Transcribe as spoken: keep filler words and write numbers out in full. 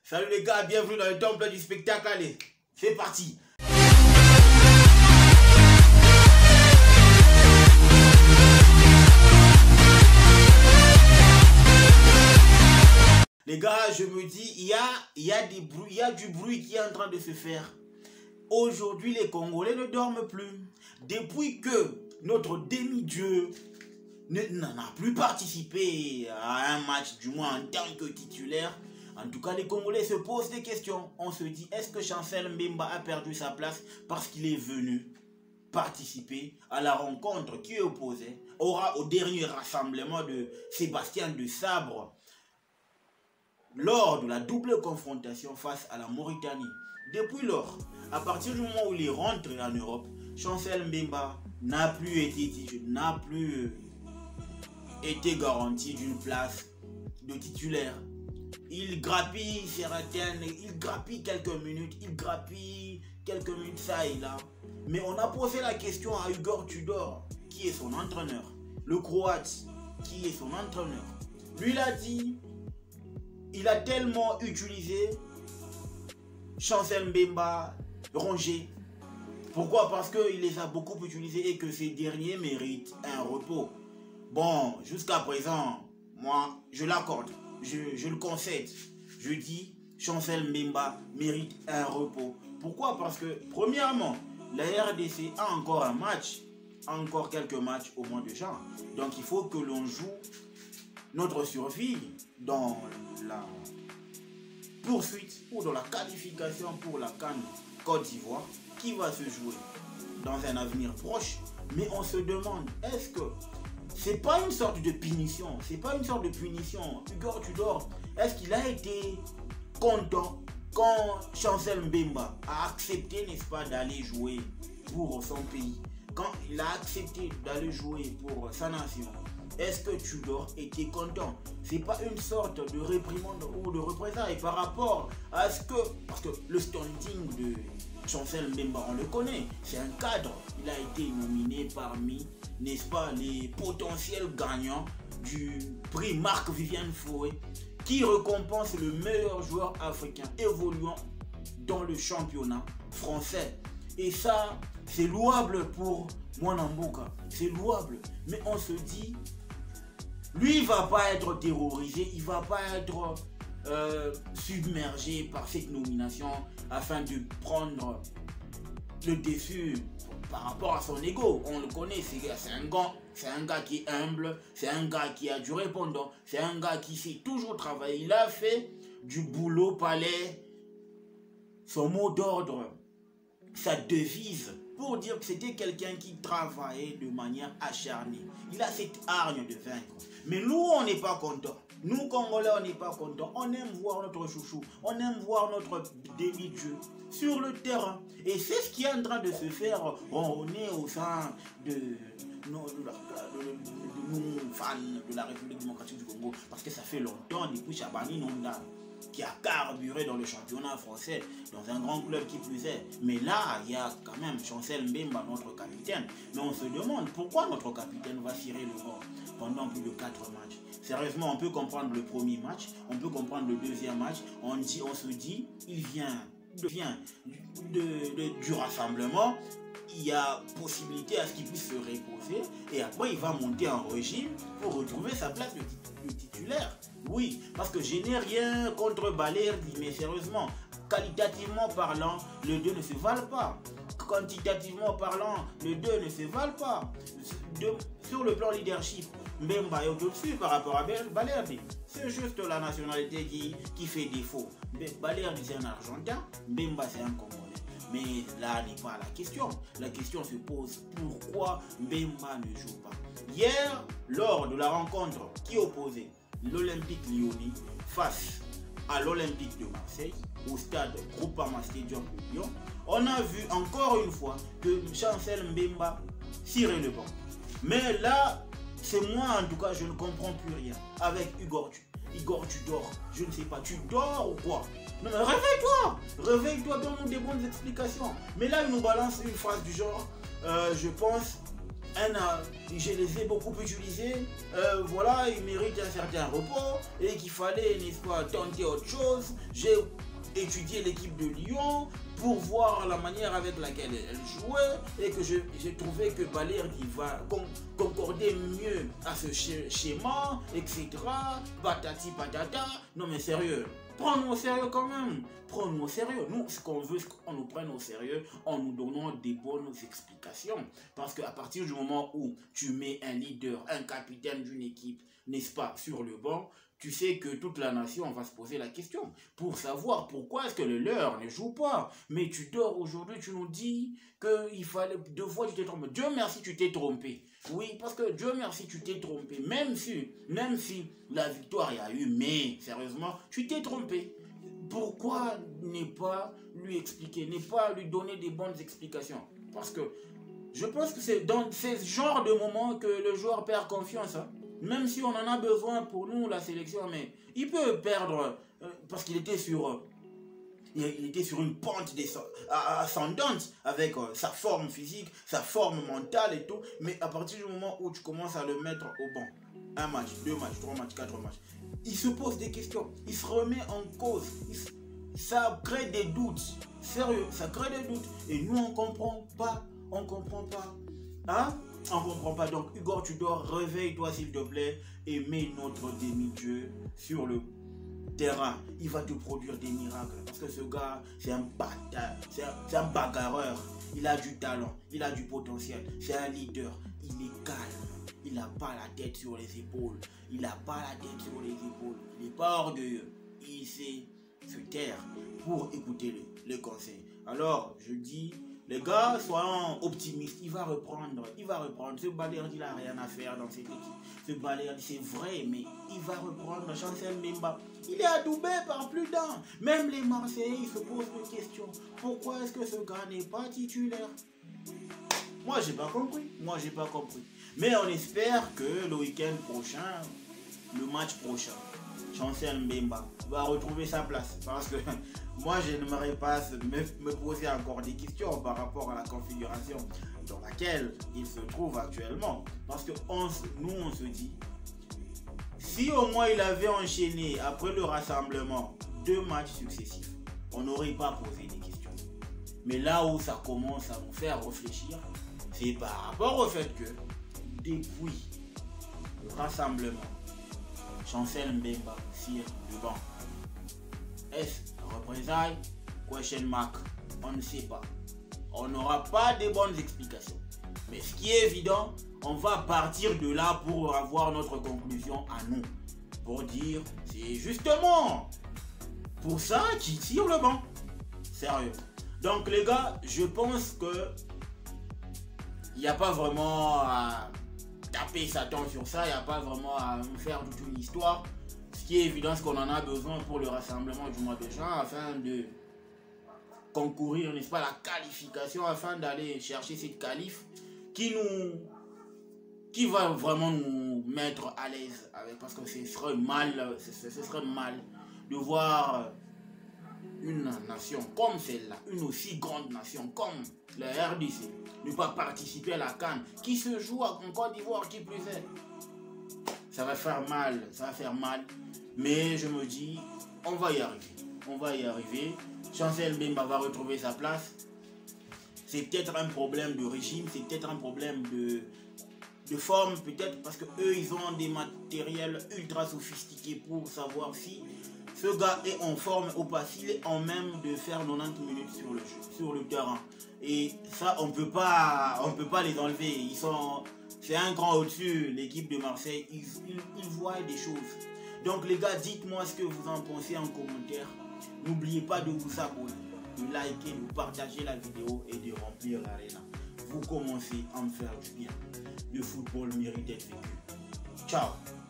Salut les gars, bienvenue dans le temple du spectacle, allez, c'est parti. Les gars, je me dis, il y a, il y a des bruits, il y a du bruit qui est en train de se faire. Aujourd'hui, les Congolais ne dorment plus. Depuis que notre demi-dieu n'en a plus participé à un match, du moins en tant que titulaire, en tout cas, les Congolais se posent des questions. On se dit, est-ce que Chancel Mbemba a perdu sa place parce qu'il est venu participer à la rencontre qui opposait aura au dernier rassemblement de Sébastien de Sabre lors de la double confrontation face à la Mauritanie. Depuis lors, à partir du moment où il est rentré en Europe, Chancel Mbemba n'a plus été n'a plus été garanti d'une place de titulaire. Il grappille certaines, il grappille quelques minutes, il grappille quelques minutes ça et là. Mais on a posé la question à Igor Tudor, qui est son entraîneur, le Croate, qui est son entraîneur. Lui, il a dit, il a tellement utilisé Chancel Mbemba, Rongé. Pourquoi? Parce qu'il les a beaucoup utilisés et que ces derniers méritent un repos. Bon, jusqu'à présent, moi, je l'accorde. Je, je le concède. Je dis, Chancel Mbemba mérite un repos. Pourquoi? Parce que, premièrement, la R D C a encore un match, encore quelques matchs au mois de juin. Donc, il faut que l'on joue notre survie dans la poursuite ou dans la qualification pour la CAN Côte d'Ivoire qui va se jouer dans un avenir proche. Mais on se demande, est-ce que c'est pas une sorte de punition, c'est pas une sorte de punition. Igor Tudor, est-ce qu'il a été content quand Chancel Mbemba a accepté, n'est-ce pas, d'aller jouer pour son pays? Quand il a accepté d'aller jouer pour sa nation, est-ce que Tudor était content? C'est pas une sorte de réprimande ou de représailles par rapport à ce que... Parce que le standing de Chancel Mbemba, on le connaît, c'est un cadre. Il a été nominé parmi, n'est-ce pas, les potentiels gagnants du prix Marc-Viviane Foé, qui récompense le meilleur joueur africain évoluant dans le championnat français. Et ça, c'est louable pour Mwanamboka, c'est louable. Mais on se dit, lui, il ne va pas être terrorisé, il ne va pas être euh, submergé par cette nomination afin de prendre le dessus par rapport à son ego. On le connaît, c'est un gars, c'est un gars qui est humble, c'est un gars qui a du répondant, c'est un gars qui sait toujours travailler. Il a fait du boulot palais son mot d'ordre, sa devise, pour dire que c'était quelqu'un qui travaillait de manière acharnée. Il a cette hargne de vaincre. Mais nous, on n'est pas contents. Nous, Congolais, on n'est pas contents. On aime voir notre chouchou, on aime voir notre demi-dieu sur le terrain. Et c'est ce qui est en train de se faire ronronner au sein de nos, de, de, de, de nos fans de la République démocratique du Congo. Parce que ça fait longtemps, depuis Chabani Nonda, qui a carburé dans le championnat français, dans un grand club qui plus est. Mais là, il y a quand même Chancel Mbemba, notre capitaine. Mais on se demande pourquoi notre capitaine va cirer le bord pendant plus de quatre matchs. Sérieusement, on peut comprendre le premier match, on peut comprendre le deuxième match. On, dit, on se dit, il vient, de, vient de, de, du rassemblement. Il y a possibilité à ce qu'il puisse se reposer. Et après, il va monter en régime pour retrouver sa place de, de titulaire. Oui, parce que je n'ai rien contre Balerdi, mais sérieusement, qualitativement parlant, les deux ne se valent pas. Quantitativement parlant, les deux ne se valent pas. De, sur le plan leadership, Mbemba est au-dessus par rapport à Balerdi. C'est juste la nationalité qui, qui fait défaut. Balerdi, c'est un Argentin, Mbemba, c'est un Congolais. Mais là n'est pas la question. La question se pose, pourquoi Mbemba ne joue pas? Hier, lors de la rencontre qui opposait l'Olympique Lyonnais face à l'Olympique de Marseille, au stade Groupama Stadium de Lyon, on a vu encore une fois que Chancel Mbemba cirait le banc. Mais là, c'est moi en tout cas, je ne comprends plus rien. Avec Igor, Igor Tudor, je ne sais pas, tu dors ou quoi? Non mais réveille-toi, réveille-toi, donne-nous des bonnes explications. Mais là, il nous balance une phrase du genre, euh, je pense un, je les ai beaucoup utilisés, euh, voilà, ils méritent un certain repos et qu'il fallait, n'est-ce pas, tenter autre chose. J'ai étudié l'équipe de Lyon pour voir la manière avec laquelle elle jouait et que j'ai trouvé que Balerdi va concorder mieux à ce schéma, et cetera. Patati patata. Non mais sérieux, prends-nous au sérieux quand même. Prends-nous au sérieux. Nous, ce qu'on veut, c'est qu'on nous prenne au sérieux en nous donnant des bonnes explications. Parce qu'à partir du moment où tu mets un leader, un capitaine d'une équipe, n'est-ce pas, sur le banc, tu sais que toute la nation va se poser la question pour savoir pourquoi est-ce que le leur ne joue pas. Mais tu dors aujourd'hui, tu nous dis qu'il fallait deux fois tu t'es trompé. Dieu merci, tu t'es trompé. Oui, parce que Dieu merci, tu t'es trompé. Même si, même si la victoire y a eu, mais sérieusement, tu t'es trompé. Pourquoi ne pas lui expliquer, ne pas lui donner des bonnes explications? Parce que je pense que c'est dans ce genre de moment que le joueur perd confiance. Hein. Même si on en a besoin pour nous, la sélection, mais il peut perdre euh, parce qu'il était sur... Euh, il était sur une pente ascendante avec euh, sa forme physique, sa forme mentale et tout. Mais à partir du moment où tu commences à le mettre au banc, un match, deux matchs, trois matchs, quatre matchs, il se pose des questions, il se remet en cause, il, ça crée des doutes. Sérieux, ça crée des doutes. Et nous, on ne comprend pas, on ne comprend pas. Hein? On ne comprend pas. Donc, Hugo, tu dois, réveille-toi s'il te plaît et mets notre demi-dieu sur le terrain. Il va te produire des miracles. Parce que ce gars, c'est un bâtard, c'est un, un bagarreur. Il a du talent, il a du potentiel. C'est un leader. Il est calme. Il n'a pas la tête sur les épaules. Il n'a pas la tête sur les épaules. Il n'est pas orgueilleux. Il sait se taire pour écouter les, les conseils. Alors, je dis... Les gars, soyons optimistes, il va reprendre, il va reprendre. Ce Balerdi, il n'a rien à faire dans cette équipe. Ce Balerdi, c'est vrai, mais il va reprendre. Chancel Mbemba, il est adoubé par plus d'un. Même les Marseillais, ils se posent des questions. Pourquoi est-ce que ce gars n'est pas titulaire? Moi, j'ai pas compris. Moi, j'ai pas compris. Mais on espère que le week-end prochain, le match prochain, Chancel Mbemba va retrouver sa place. Parce que moi, je n'aimerais pas me, me poser encore des questions par rapport à la configuration dans laquelle il se trouve actuellement. Parce que on, nous, on se dit, si au moins il avait enchaîné après le rassemblement deux matchs successifs, on n'aurait pas posé des questions. Mais là où ça commence à nous faire réfléchir, c'est par rapport au fait que depuis le rassemblement, Chancel Mbemba tire le banc. Est-ce représailles? Question mark. On ne sait pas. On n'aura pas de bonnes explications. Mais ce qui est évident, on va partir de là pour avoir notre conclusion à nous. Pour dire, c'est justement pour ça qu'il tire le banc. Sérieux. Donc les gars, je pense que il n'y a pas vraiment à taper Satan sur ça, il n'y a pas vraiment à me faire toute une histoire. Ce qui est évident, c'est qu'on en a besoin pour le rassemblement du mois de juin afin de concourir, n'est-ce pas, la qualification, afin d'aller chercher cette qualif qui nous, qui va vraiment nous mettre à l'aise avec, parce que ce serait mal, ce serait mal de voir une nation comme celle-là, une aussi grande nation comme la R D C, ne pas participer à la CAN qui se joue en Côte d'Ivoire, qui plus est. Ça va faire mal, ça va faire mal. Mais je me dis, on va y arriver. On va y arriver. Chancel Mbemba va retrouver sa place. C'est peut-être un problème de régime, c'est peut-être un problème de, de forme, peut-être parce qu'eux, ils ont des matériels ultra sophistiqués pour savoir si ce gars est en forme ou pas, s'il est en même de faire quatre-vingt-dix minutes sur le jeu, sur le terrain. Et ça, on peut pas, on peut pas les enlever. Ils sont, c'est un cran au-dessus, l'équipe de Marseille. Ils, ils, ils voient des choses. Donc les gars, dites-moi ce que vous en pensez en commentaire. N'oubliez pas de vous abonner, de liker, de partager la vidéo et de remplir l'arena. Vous commencez à me faire du bien. Le football mérite d'être vécu. Ciao.